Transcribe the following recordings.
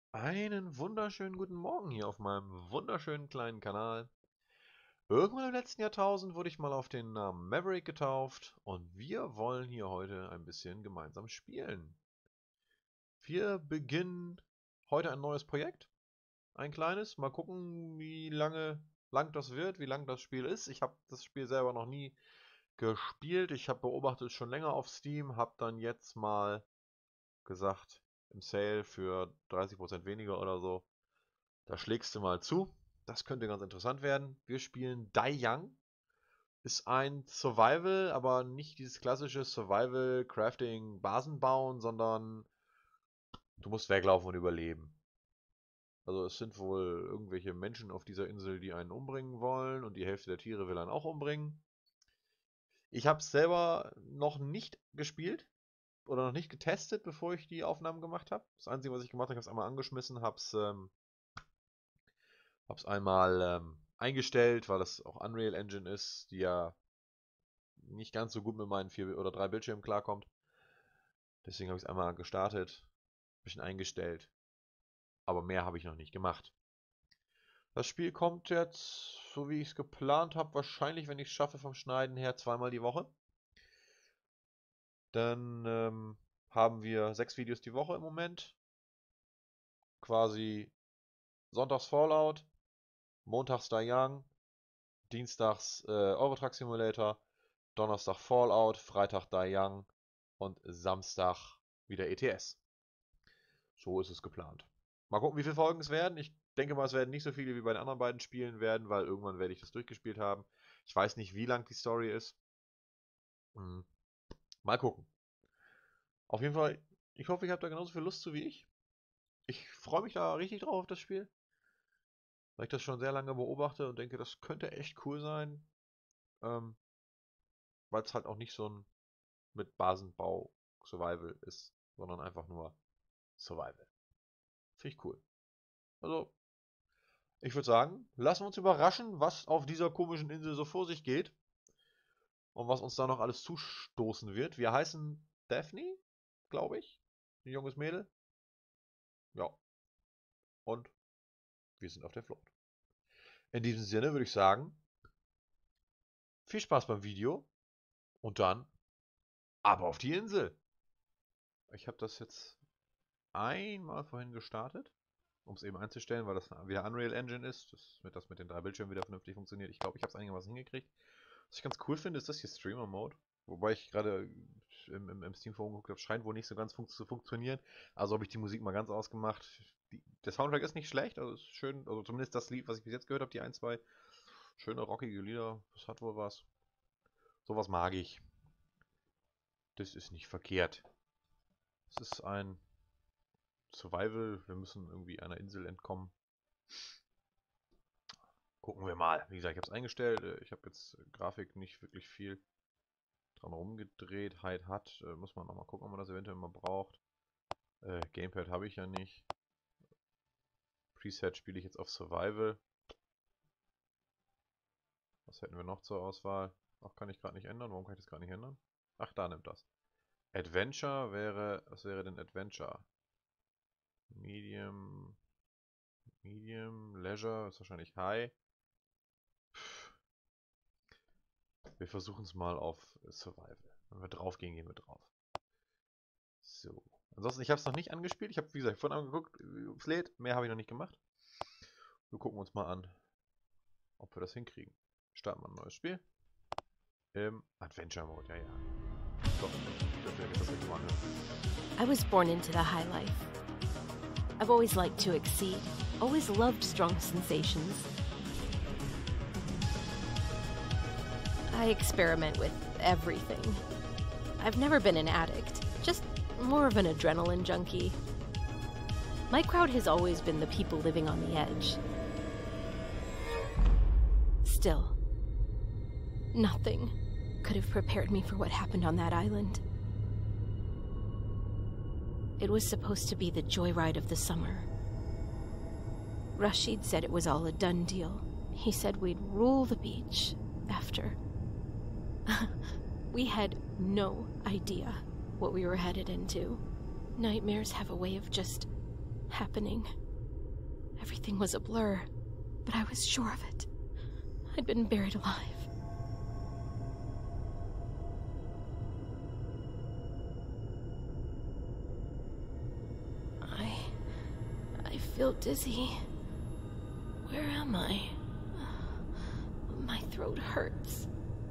Einen wunderschönen guten Morgen hier auf meinem wunderschönen kleinen Kanal. Irgendwann im letzten Jahrtausend wurde ich mal auf den Namen Maverick getauft und wir wollen hier heute ein bisschen gemeinsam spielen. Wir beginnen heute ein neues Projekt, ein kleines. Mal gucken, wie lang das wird, wie lang das Spiel ist. Ich habe das Spiel selber noch nie gespielt. Ich habe beobachtet es schon länger auf Steam, habe dann jetzt mal gesagt, im Sale für 30% weniger oder so. Da schlägst du mal zu. Das könnte ganz interessant werden. Wir spielen Die Young. Ist ein Survival, aber nicht dieses klassische Survival, Crafting, Basen bauen, sondern du musst weglaufen und überleben. Also es sind wohl irgendwelche Menschen auf dieser Insel, die einen umbringen wollen und die Hälfte der Tiere will einen auch umbringen. Ich habe es selber noch nicht gespielt oder noch nicht getestet, bevor ich die Aufnahmen gemacht habe. Das Einzige, was ich gemacht habe, ich habe es einmal angeschmissen, hab's einmal eingestellt, weil das auch Unreal Engine ist, die ja nicht ganz so gut mit meinen 4 oder 3 Bildschirmen klarkommt. Deswegen habe ich es einmal gestartet, ein bisschen eingestellt, aber mehr habe ich noch nicht gemacht. Das Spiel kommt jetzt, so wie ich es geplant habe, wahrscheinlich, wenn ich es schaffe vom Schneiden her, zweimal die Woche. Dann haben wir 6 Videos die Woche im Moment. Quasi sonntags Fallout, montags Die Young, dienstags Euro Truck Simulator, Donnerstag Fallout, Freitag Die Young und Samstag wieder ETS. So ist es geplant. Mal gucken, wie viele Folgen es werden. Ich denke mal, es werden nicht so viele wie bei den anderen beiden Spielen werden, weil irgendwann werde ich das durchgespielt haben. Ich weiß nicht, wie lang die Story ist. Hm. Mal gucken. Auf jeden Fall, ich hoffe, ihr habt da genauso viel Lust zu wie ich. Ich freue mich da richtig drauf auf das Spiel, weil ich das schon sehr lange beobachte und denke, das könnte echt cool sein. Ähm, Weil es halt auch nicht so ein mit Basenbau Survival ist, sondern einfach nur Survival. Finde ich cool. Also, ich würde sagen, lassen wir uns überraschen, was auf dieser komischen Insel so vor sich geht und was uns da noch alles zustoßen wird. Wir heißen Daphne, glaube ich. Ein junges Mädel. Ja, und wir sind auf der Flucht. In diesem Sinne würde ich sagen, viel Spaß beim Video und dann ab auf die Insel. Ich habe das jetzt einmal vorhin gestartet, um es eben einzustellen, weil das wieder Unreal Engine ist, damit das mit den 3 Bildschirmen wieder vernünftig funktioniert. Ich glaube, ich habe es einigermaßen hingekriegt. Was ich ganz cool finde, ist das hier Streamer Mode. Wobei ich gerade im Steam Forum geguckt habe, scheint wohl nicht so ganz zu funktionieren. Also habe ich die Musik mal ganz ausgemacht. Der Soundtrack ist nicht schlecht, also ist schön, also zumindest das Lied, was ich bis jetzt gehört habe, die ein, zwei schöne rockige Lieder, das hat wohl was. Sowas mag ich. Das ist nicht verkehrt. Es ist ein Survival, wir müssen irgendwie einer Insel entkommen. Gucken wir mal. Wie gesagt, ich habe es eingestellt. Ich habe jetzt Grafik nicht wirklich viel dran rumgedreht. Hide hat. Muss man nochmal gucken, ob man das eventuell mal braucht. Gamepad habe ich ja nicht. Preset spiele ich jetzt auf Survival. Was hätten wir noch zur Auswahl? Ach, kann ich gerade nicht ändern. Warum kann ich das gerade nicht ändern? Ach, da nimmt das. Adventure wäre. Was wäre denn Adventure? Medium. Medium. Leisure ist wahrscheinlich High. Wir versuchen es mal auf Survival. Wenn wir drauf gehen, gehen wir drauf. So. Ansonsten, ich habe es noch nicht angespielt. Ich habe, wie gesagt, vorhin angeguckt, es lädt. Mehr habe ich noch nicht gemacht. Wir gucken uns mal an, ob wir das hinkriegen. Starten wir ein neues Spiel. Im Adventure Mode, ja, ja. Doch, das wird mal I was born into the high life. I've always liked to exceed, always loved strong sensations. I experiment with everything. I've never been an addict, just more of an adrenaline junkie. My crowd has always been the people living on the edge. Still, nothing could have prepared me for what happened on that island. It was supposed to be the joyride of the summer. Rashid said it was all a done deal. He said we'd rule the beach after. We had no idea what we were headed into. Nightmares have a way of just happening. Everything was a blur, but I was sure of it. I'd been buried alive. I feel dizzy. Where am I? My throat hurts.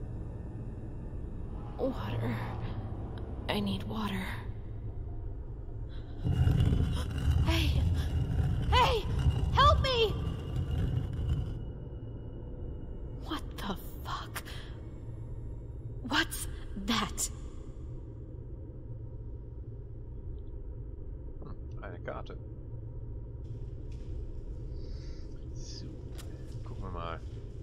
Water. I need water. Hey! Hey! Help me! What the fuck? What's that? Eine Karte. So, gucken wir mal.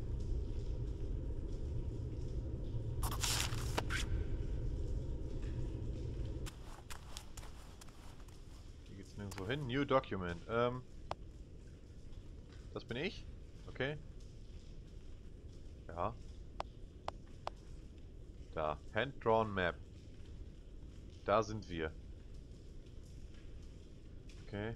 Hier geht's nirgendwo hin. New Document. Das bin ich? Okay. Ja. Da. Hand-drawn Map. Da sind wir. Okay.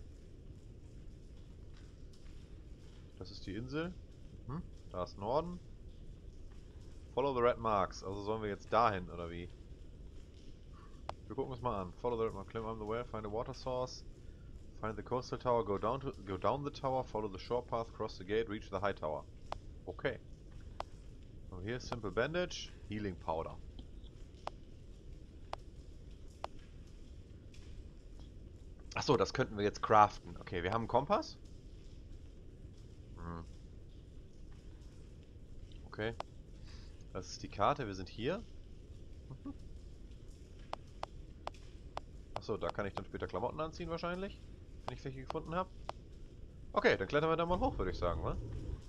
Das ist die Insel. Hm? Da ist Norden. Follow the red marks. Also sollen wir jetzt dahin, oder wie? Wir gucken uns mal an. Follow the red marks. Climb up the well. Find a water source. Find the coastal tower. Go down the tower. Follow the shore path. Cross the gate. Reach the high tower. Okay. So, hier Simple Bandage. Healing Powder. Achso, das könnten wir jetzt craften. Okay, wir haben einen Kompass. Hm. Okay. Das ist die Karte. Wir sind hier. Achso, da kann ich dann später Klamotten anziehen wahrscheinlich. Wenn ich welche gefunden habe. Okay, dann klettern wir da mal hoch, würde ich sagen, wa?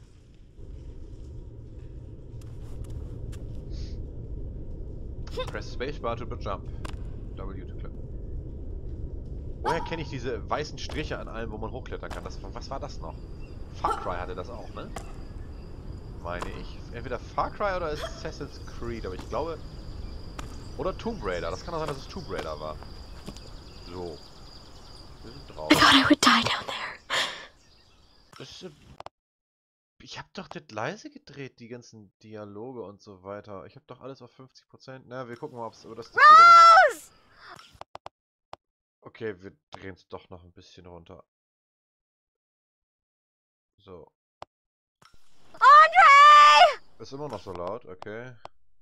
Press Spacebar to jump. W to clip. Woher kenne ich diese weißen Striche an allem, wo man hochklettern kann? Was war das noch? Far Cry hatte das auch, ne? Meine ich. Entweder Far Cry oder Assassin's Creed, aber ich glaube... Oder Tomb Raider. Das kann auch sein, dass es Tomb Raider war. So. Wir sind drauf. I thought I would die down there. Ich hab doch das leise gedreht, die ganzen Dialoge und so weiter. Ich hab doch alles auf 50%. Na, wir gucken mal, ob das geht. Rose! Okay, wir drehen es doch noch ein bisschen runter. So. Andre! Ist immer noch so laut, okay.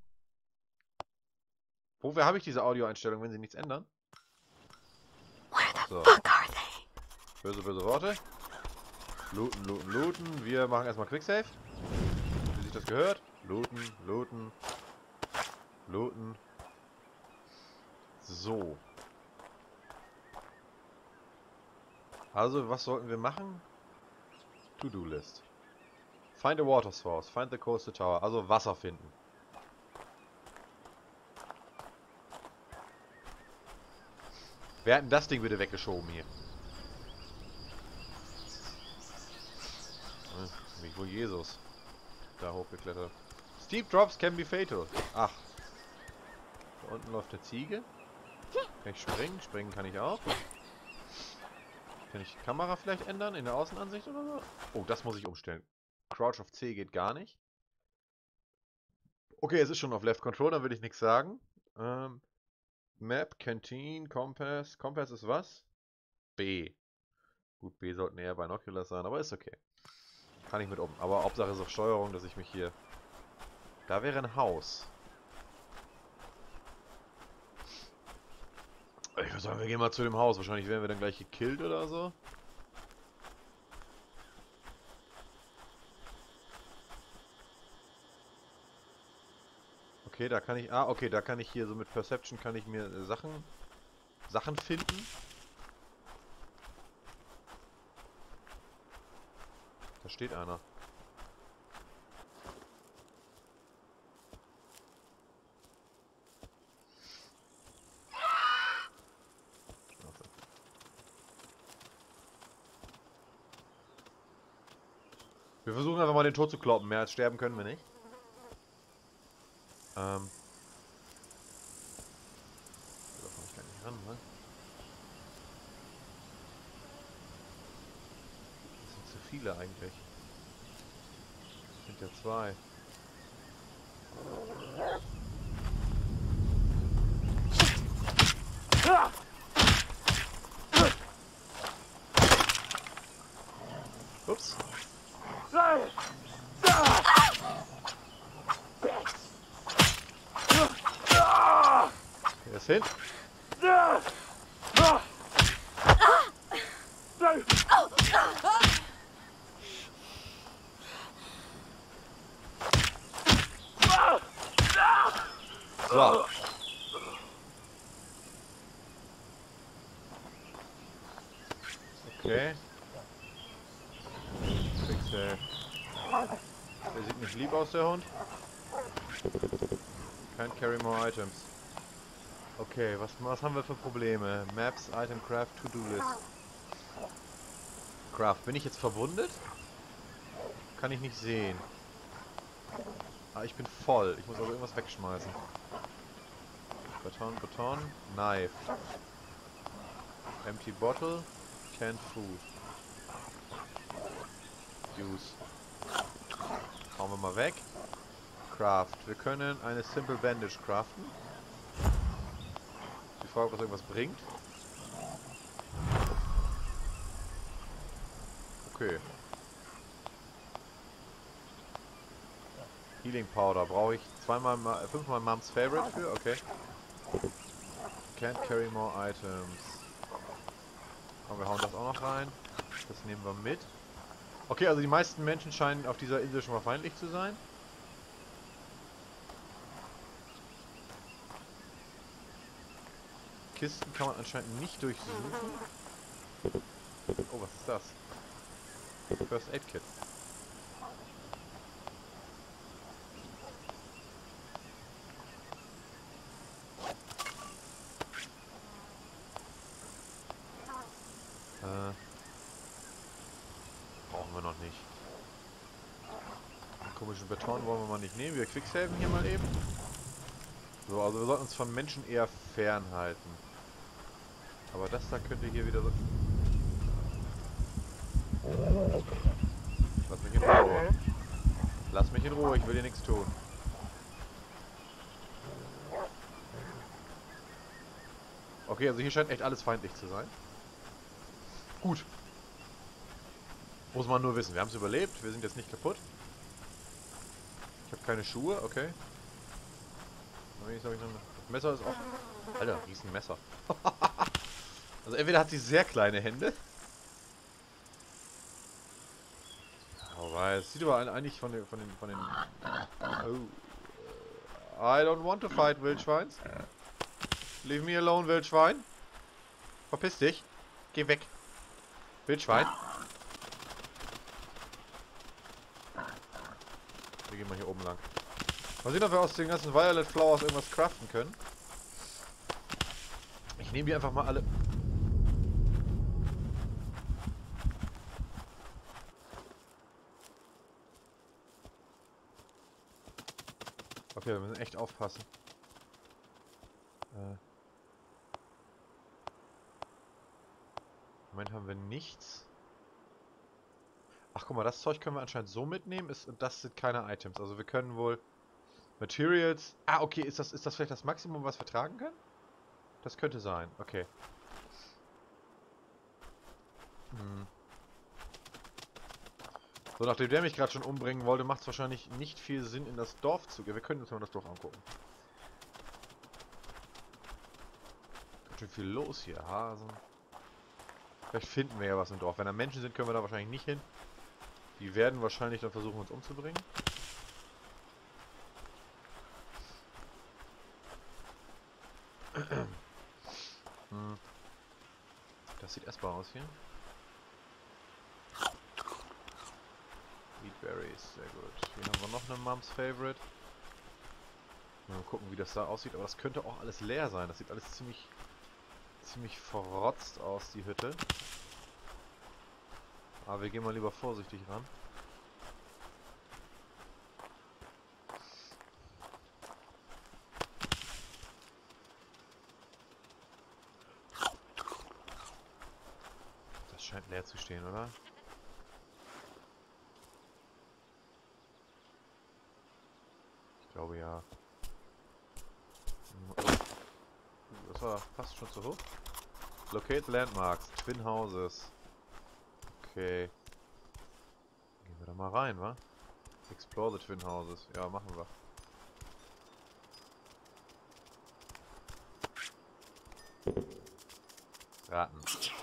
Wofür habe ich diese Audioeinstellung, wenn sie nichts ändern? Where the So. fuck are they? Böse, böse Worte. Looten, looten, looten. Wir machen erstmal Quicksave. Wie sich das gehört. Looten, looten. Looten. So. Also, was sollten wir machen? To-Do-List. Find a water source. Find the coastal tower. Also Wasser finden. Wer hat denn das Ding bitte weggeschoben hier? Wie wohl Jesus. Da hochgeklettert. Steep drops can be fatal. Ach. Da unten läuft eine Ziege. Kann ich springen? Springen kann ich auch. Kann ich die Kamera vielleicht ändern in der Außenansicht oder so? Oh, das muss ich umstellen. Crouch auf C geht gar nicht. Okay, es ist schon auf Left Control, dann will ich nichts sagen. Map, Canteen, Kompass. Kompass ist was? B. Gut, B sollten eher Binoculars sein, aber ist okay. Kann ich mit um. Aber Hauptsache ist auf Steuerung, dass ich mich hier... Da wäre ein Haus. Ich würde sagen, wir gehen mal zu dem Haus. Wahrscheinlich werden wir dann gleich gekillt oder so. Okay, da kann ich... Ah, okay, da kann ich hier so mit Perception kann ich mir Sachen finden. Da steht einer. Wir versuchen einfach mal den Tod zu kloppen. Mehr als sterben können wir nicht. Da komme ich gar nicht ran, ne? viele eigentlich. Sind ja 2. Ups. Er ist hin. So. Okay. Quicksave. Der sieht nicht lieb aus, der Hund. Can't carry more items. Okay, was haben wir für Probleme? Maps, Item Craft, To-Do List. Craft. Bin ich jetzt verwundet? Kann ich nicht sehen. Ah, ich bin voll. Ich muss also irgendwas wegschmeißen. Beton. Knife. Empty Bottle. Canned Food. Use. Hauen wir mal weg. Craft. Wir können eine Simple Bandage craften. Die Frage, ob das irgendwas bringt. Okay. Healing Powder brauche ich 5-mal Moms Favorite für, okay. Can't carry more items. Komm, wir hauen das auch noch rein. Das nehmen wir mit. Okay, also die meisten Menschen scheinen auf dieser Insel schon mal feindlich zu sein. Kisten kann man anscheinend nicht durchsuchen. Oh, was ist das? First Aid Kit. Brauchen wir noch nicht. Den komischen Beton wollen wir mal nicht nehmen. Wir quicksaven hier mal eben. So, also wir sollten uns von Menschen eher fernhalten. Aber das da könnte hier wieder so... Lass mich in Ruhe. Lass mich in Ruhe, ich will dir nichts tun. Okay, also hier scheint echt alles feindlich zu sein. Gut. Muss man nur wissen. Wir haben es überlebt. Wir sind jetzt nicht kaputt. Ich habe keine Schuhe. Okay. Das Messer ist offen. Alter, riesen Messer. Also entweder hat sie sehr kleine Hände. Aber es sieht aber eigentlich von den... Oh. I don't want to fight, Wildschweins. Leave me alone, Wildschwein. Verpiss dich. Geh weg. Wildschwein. Wir gehen mal hier oben lang. Mal sehen, ob wir aus den ganzen Violet Flowers irgendwas craften können. Ich nehme die einfach mal alle... Okay, wir müssen echt aufpassen. Im Moment haben wir nichts. Ach, guck mal, das Zeug können wir anscheinend so mitnehmen. Und das sind keine Items. Also wir können wohl... Materials... Ah, okay, ist das vielleicht das Maximum, was wir tragen können? Das könnte sein, okay. So, nachdem der mich gerade schon umbringen wollte, macht es wahrscheinlich nicht viel Sinn, in das Dorf zu gehen. Wir können uns mal das Dorf angucken. Ganz schön viel los hier, Hasen. Vielleicht finden wir ja was im Dorf. Wenn da Menschen sind, können wir da wahrscheinlich nicht hin. Die werden wahrscheinlich dann versuchen, uns umzubringen. Das sieht essbar aus hier. Eat Berries, sehr gut. Hier haben wir noch eine Moms Favorite. Mal gucken, wie das da aussieht. Aber das könnte auch alles leer sein. Das sieht alles ziemlich verrotzt aus, die Hütte. Aber wir gehen mal lieber vorsichtig ran. Das scheint leer zu stehen, oder? glaube ja. Das war fast schon zu hoch. Locate Landmarks, Twin Houses. Okay. Gehen wir da mal rein, wa? Explore the Twin Houses. Ja, machen wir. Raten.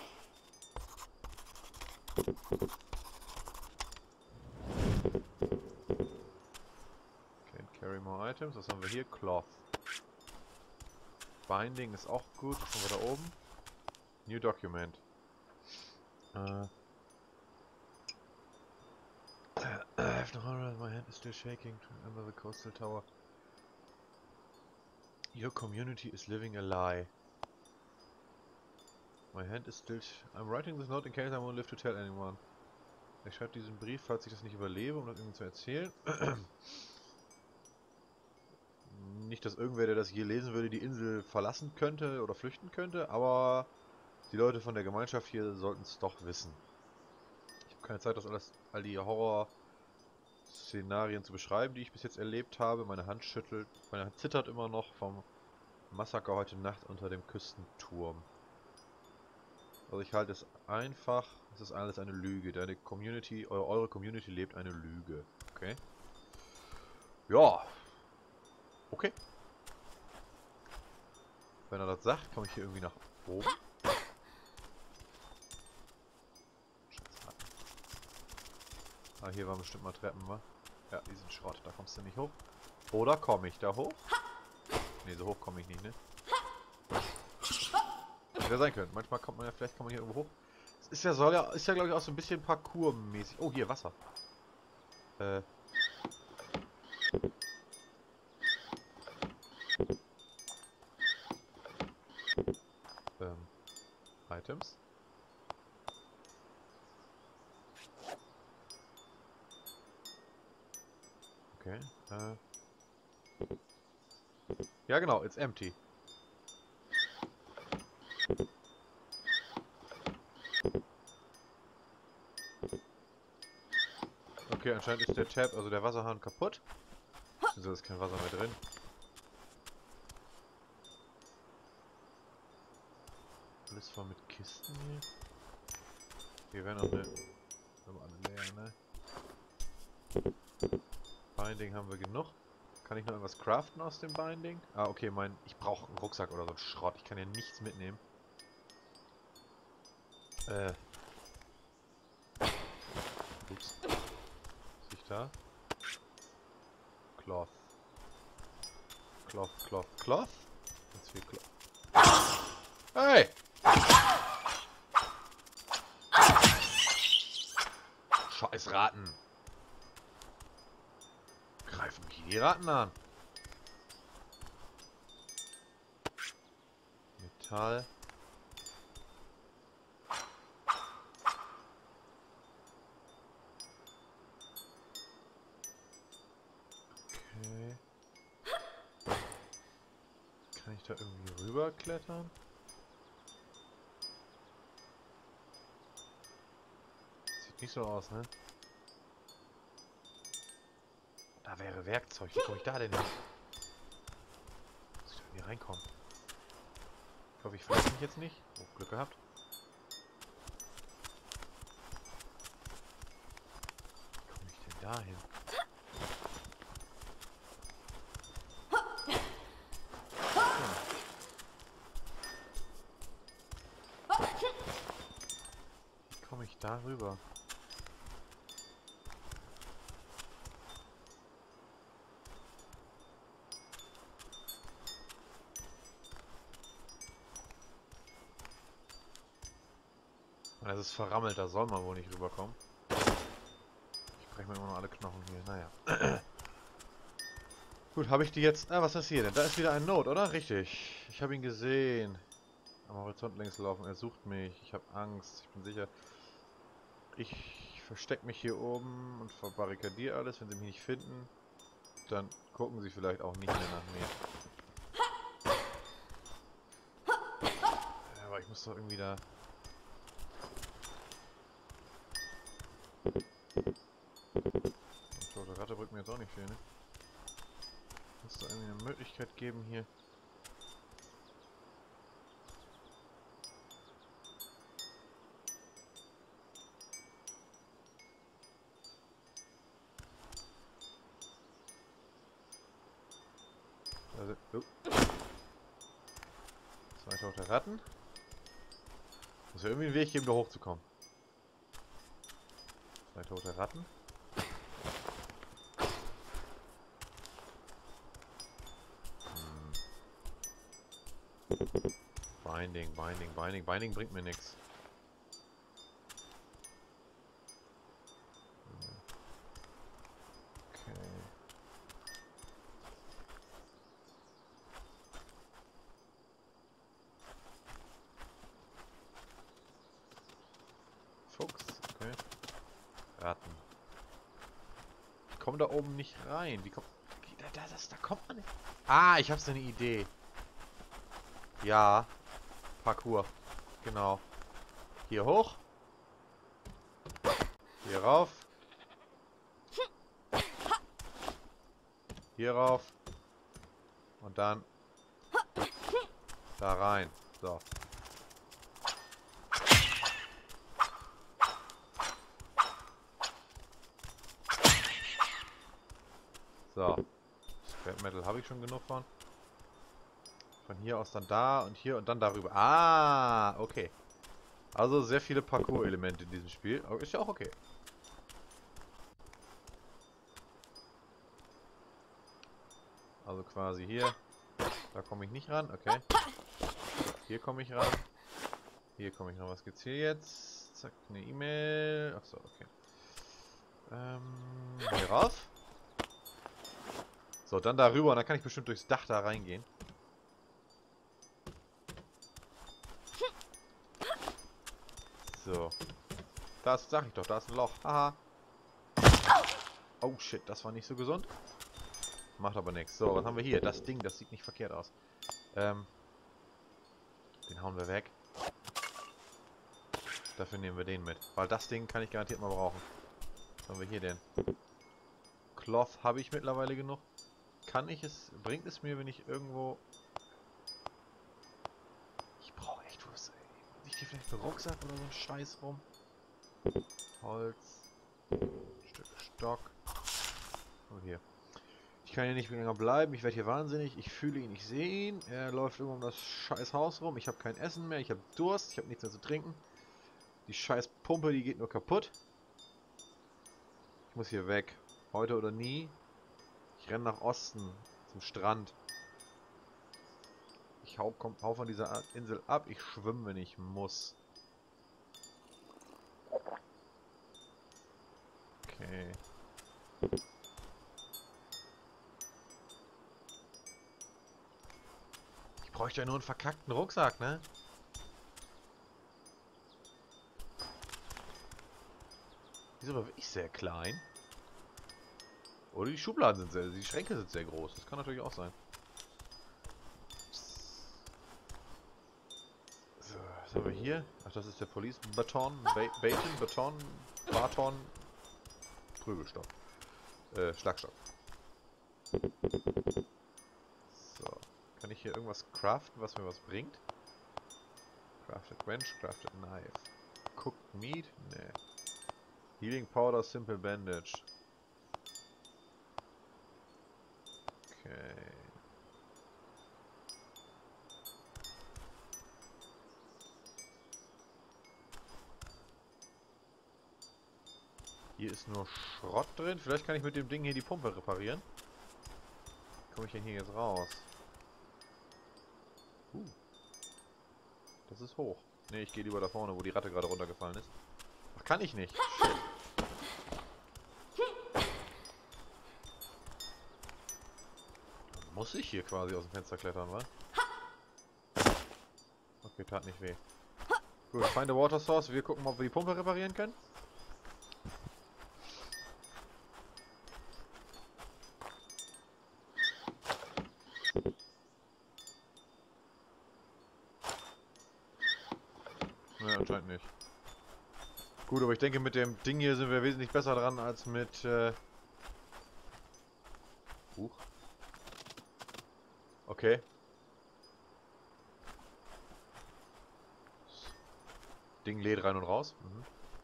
Can't carry more items. Was haben wir hier? Cloth. Binding ist auch gut. Was haben wir da oben? New Document. I have no horror, my hand is still shaking under the coastal tower. Your community is living a lie. My hand is still... I'm writing this note in case I won't live to tell anyone. Ich schreibe diesen Brief, falls ich das nicht überlebe, um das irgendwie zu erzählen. Nicht, dass irgendwer, der das je lesen würde, die Insel verlassen könnte oder flüchten könnte, aber die Leute von der Gemeinschaft hier sollten es doch wissen. Ich habe keine Zeit, all die Horror-Szenarien zu beschreiben, die ich bis jetzt erlebt habe. Meine Hand zittert immer noch vom Massaker heute Nacht unter dem Küstenturm. Also ich halte es einfach, es ist alles eine Lüge. Deine Community, eure Community lebt eine Lüge. Okay? Ja. Okay. Wenn er das sagt, komme ich hier irgendwie nach oben. Ah, hier waren bestimmt mal Treppen, wa? Ja, die sind Schrott, da kommst du nicht hoch. Oder komme ich da hoch? Ne, so hoch komme ich nicht, ne? Hätte sein können. Manchmal kommt man ja, vielleicht kann man hier irgendwo hoch. Es ist ja, ist ja glaube ich auch so ein bisschen Parkour-mäßig. Oh, hier, Wasser. Items. Okay, ja genau, it's empty. Okay, anscheinend ist der Tab, also der Wasserhahn kaputt. Also ist kein Wasser mehr drin. Alles voll mit Kisten hier. Hier wäre noch eine... Aber alle leer, ne? Binding haben wir genug. Kann ich noch irgendwas craften aus dem Binding? Ah, okay, ich brauche einen Rucksack oder so einen Schrott. Ich kann ja nichts mitnehmen. Ups. Was liegt da? Cloth. Cloth? Ganz viel Cloth. Hey! Scheiß Ratten! Greifen mich die Ratten an! Metall. Okay. Kann ich da irgendwie rüberklettern? Sieht nicht so aus, ne? Da wäre Werkzeug. Wie komme ich da denn hin? Muss ich da irgendwie reinkommen? Ich hoffe, ich verlasse mich jetzt nicht. Oh, Glück gehabt. Wie komme ich denn da hin? Wie komme ich da rüber? Das ist verrammelt, da soll man wohl nicht rüberkommen. Ich breche mir immer noch alle Knochen hier, naja. Gut, habe ich die jetzt... Ah, was ist hier denn? Da ist wieder ein Note, oder? Richtig. Ich habe ihn gesehen. Am Horizont längs laufen, er sucht mich. Ich habe Angst, ich bin sicher. Ich verstecke mich hier oben und verbarrikadiere alles. Wenn sie mich nicht finden, dann gucken sie vielleicht auch nicht mehr nach mir. Ja, aber ich muss doch irgendwie da... Die tote Ratte bringt mir jetzt auch nicht viel, ne? Muss da irgendwie eine Möglichkeit geben hier. Also, 2 tote Ratten. Muss ja irgendwie einen Weg geben, da hochzukommen. 2 tote Ratten. Binding bringt mir nichts. Okay. Fuchs, okay. Ratten. Ich komme da oben nicht rein. Wie kommt... Da kommt man nicht. Ah, ich habe so eine Idee. Ja. Parkour. Genau. Hier hoch. Hier rauf. Hier rauf. Und dann da rein. So. So. Scrap Metal habe ich schon genug von. Von hier aus dann da und hier und dann darüber. Ah, okay. Also sehr viele Parcours-Elemente in diesem Spiel. Aber ist ja auch okay. Also quasi hier. Da komme ich nicht ran. Okay. Hier komme ich ran. Hier komme ich ran. Was gibt's hier jetzt? Zack, eine E-Mail. Achso, okay. Hier rauf. So, dann darüber. Und dann kann ich bestimmt durchs Dach da reingehen. So. Das sag ich doch, da ist ein Loch. Haha. Oh shit, das war nicht so gesund. Macht aber nichts. So, was haben wir hier? Das Ding, das sieht nicht verkehrt aus. Den hauen wir weg. Dafür nehmen wir den mit. Weil das Ding kann ich garantiert mal brauchen. Was haben wir hier denn? Cloth habe ich mittlerweile genug. Kann ich es... Bringt es mir, wenn ich irgendwo... Ich brauche echt was, ey. Ich gehe vielleicht einen Rucksack oder so einen Scheiß rum. Holz. Stück Stock. Oh, hier. Ich kann hier nicht mehr länger bleiben. Ich werde hier wahnsinnig. Ich fühle ihn, ich sehe ihn. Er läuft immer um das scheiß Haus rum. Ich habe kein Essen mehr. Ich habe Durst. Ich habe nichts mehr zu trinken. Die scheiß Pumpe, die geht nur kaputt. Ich muss hier weg. Heute oder nie. Ich renne nach Osten. Zum Strand. Ich hau von dieser Insel ab. Ich schwimme, wenn ich muss. Okay. Ich bräuchte ja nur einen verkackten Rucksack, ne? Die ist aber wirklich sehr klein. Oder die Schubladen sind sehr... Die Schränke sind sehr groß. Das kann natürlich auch sein. So, was haben wir hier? Ach, das ist der Police Baton. Baton. Prügelstock. Schlagstock. So. Kann ich hier irgendwas craften, was mir was bringt? Crafted Wrench, Crafted Knife. Cooked Meat? Nee. Healing Powder, Simple Bandage. Okay. Hier ist nur Schrott drin. Vielleicht kann ich mit dem Ding hier die Pumpe reparieren. Wie komme ich denn hier jetzt raus? Das ist hoch. Ne, ich gehe lieber da vorne, wo die Ratte gerade runtergefallen ist. Ach, kann ich nicht. Muss ich hier quasi aus dem Fenster klettern, wa? Okay, tat nicht weh. Gut, find the water source. Wir gucken mal, ob wir die Pumpe reparieren können. Ne, anscheinend nicht. Gut, aber ich denke, mit dem Ding hier sind wir wesentlich besser dran als mit, Huch. Okay. Ding lädt rein und raus. Mhm.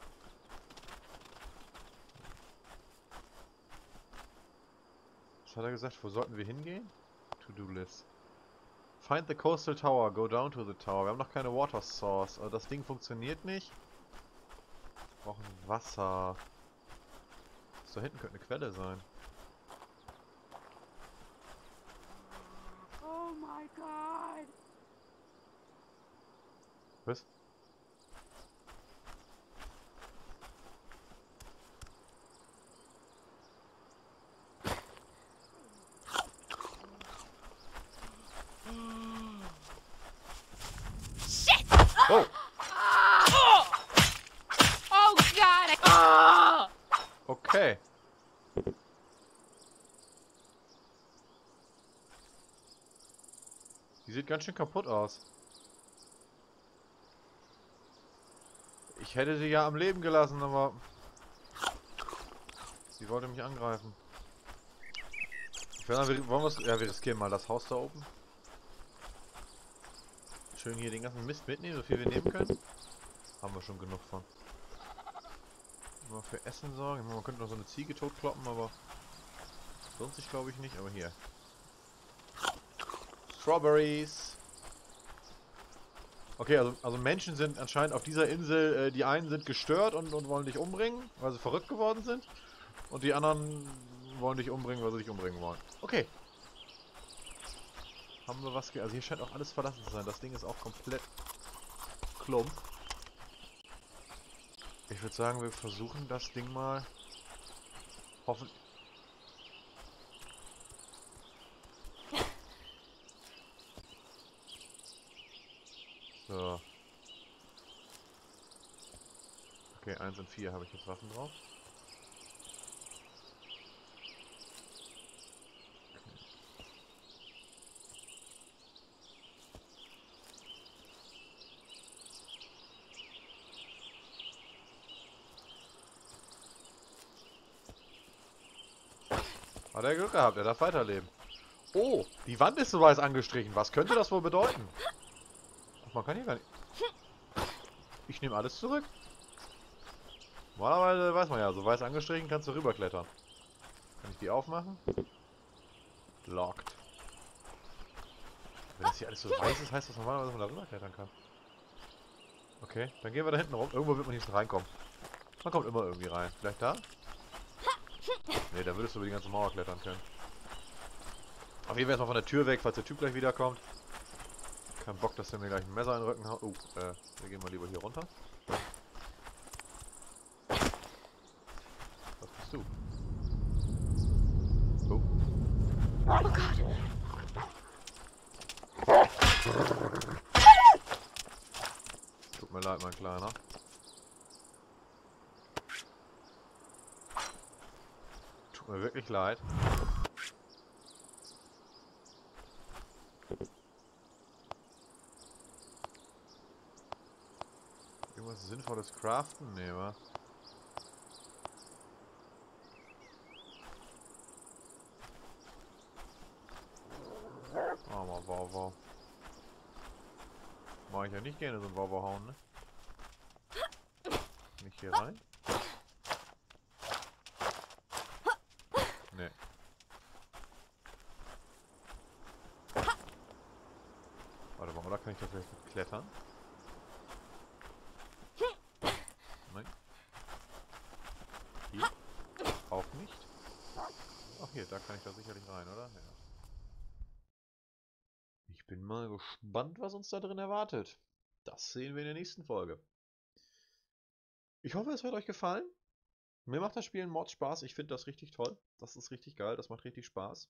Was hat er gesagt? Wo sollten wir hingehen? To-Do-List. Find the coastal tower, go down to the tower. Wir haben noch keine Water Source. Also das Ding funktioniert nicht. Wir brauchen Wasser. Das da hinten könnte eine Quelle sein. Oh my god! Was? Shit! Oh! Oh god! Oh! Okay. Die sieht ganz schön kaputt aus. Ich hätte sie ja am Leben gelassen, aber... Sie wollte mich angreifen. Ich weiß nicht, wollen wir es... Ja, wir riskieren mal das Haus da oben. Schön hier den ganzen Mist mitnehmen, so viel wir nehmen können. Haben wir schon genug von. Mal für Essen sorgen. Man könnte noch so eine Ziege totkloppen, aber... Lohnt sich glaube ich nicht, aber hier. Strawberries. Okay, also Menschen sind anscheinend auf dieser Insel, die einen sind gestört und wollen dich umbringen, weil sie verrückt geworden sind. Und die anderen wollen dich umbringen, weil sie dich umbringen wollen. Okay. Haben wir was also hier scheint auch alles verlassen zu sein. Das Ding ist auch komplett klump. Ich würde sagen, wir versuchen das Ding mal hoffentlich... So. Okay, 1 und 4 habe ich jetzt Waffen drauf. Hat er Glück gehabt, er darf weiterleben. Oh, die Wand ist so weiß angestrichen. Was könnte das wohl bedeuten? Ach, man kann hier gar nicht... Ich nehme alles zurück. Normalerweise weiß man ja, so weiß angestrichen kannst du rüberklettern. Kann ich die aufmachen? Locked. Wenn das hier alles so weiß ist, heißt das normalerweise, dass man da rüberklettern kann. Okay, dann gehen wir da hinten rum. Irgendwo wird man hier schon reinkommen. Man kommt immer irgendwie rein. Vielleicht da? Ne, da würdest du über die ganze Mauer klettern können. Auf jeden Fall erstmal von der Tür weg, falls der Typ gleich wiederkommt. Kein Bock, dass der mir gleich ein Messer in den Rücken haut. Oh, wir gehen mal lieber hier runter. Was bist du? Oh. Oh god. Tut mir leid, mein Kleiner. Tut mir wirklich leid. Irgendwas Sinnvolles craften? Nee, wa? Oh, mal Wow. Mach ich ja nicht gerne so ein Wow hauen, ne? Nicht hier rein? Nee. Warte mal, oder kann ich da vielleicht mit klettern? Nein. Hier? Auch nicht. Ach hier, da kann ich da sicherlich rein, oder? Ja. Ich bin mal gespannt, was uns da drin erwartet. Das sehen wir in der nächsten Folge. Ich hoffe, es hat euch gefallen. Mir macht das Spielen Mods Spaß. Ich finde das richtig toll. Das ist richtig geil. Das macht richtig Spaß.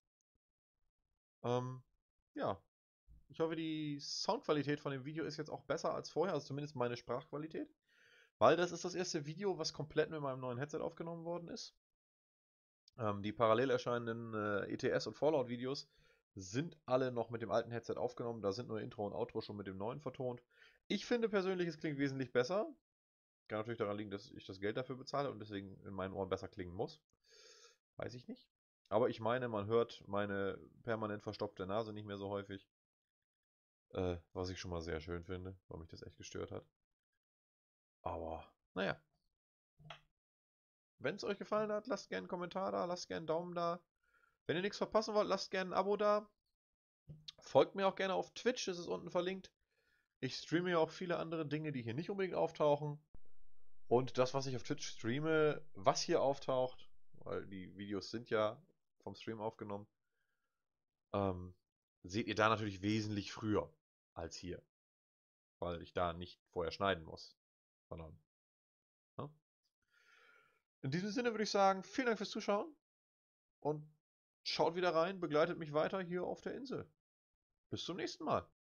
Ja. Ich hoffe, die Soundqualität von dem Video ist jetzt auch besser als vorher. Also zumindest meine Sprachqualität. Weil das ist das erste Video, was komplett mit meinem neuen Headset aufgenommen worden ist. Die parallel erscheinenden ETS- und Fallout-Videos sind alle noch mit dem alten Headset aufgenommen. Da sind nur Intro und Outro schon mit dem neuen vertont. Ich finde persönlich, es klingt wesentlich besser. Kann natürlich daran liegen, dass ich das Geld dafür bezahle und deswegen in meinen Ohren besser klingen muss. Weiß ich nicht. Aber ich meine, man hört meine permanent verstopfte Nase nicht mehr so häufig. Was ich schon mal sehr schön finde, weil mich das echt gestört hat. Aber, naja. Wenn es euch gefallen hat, lasst gerne einen Kommentar da, lasst gerne einen Daumen da. Wenn ihr nichts verpassen wollt, lasst gerne ein Abo da. Folgt mir auch gerne auf Twitch, das ist unten verlinkt. Ich streame ja auch viele andere Dinge, die hier nicht unbedingt auftauchen. Und das, was ich auf Twitch streame, was hier auftaucht, weil die Videos sind ja vom Stream aufgenommen, seht ihr da natürlich wesentlich früher als hier. Weil ich da nicht vorher schneiden muss. Sondern, ne? In diesem Sinne würde ich sagen, vielen Dank fürs Zuschauen und schaut wieder rein, begleitet mich weiter hier auf der Insel. Bis zum nächsten Mal.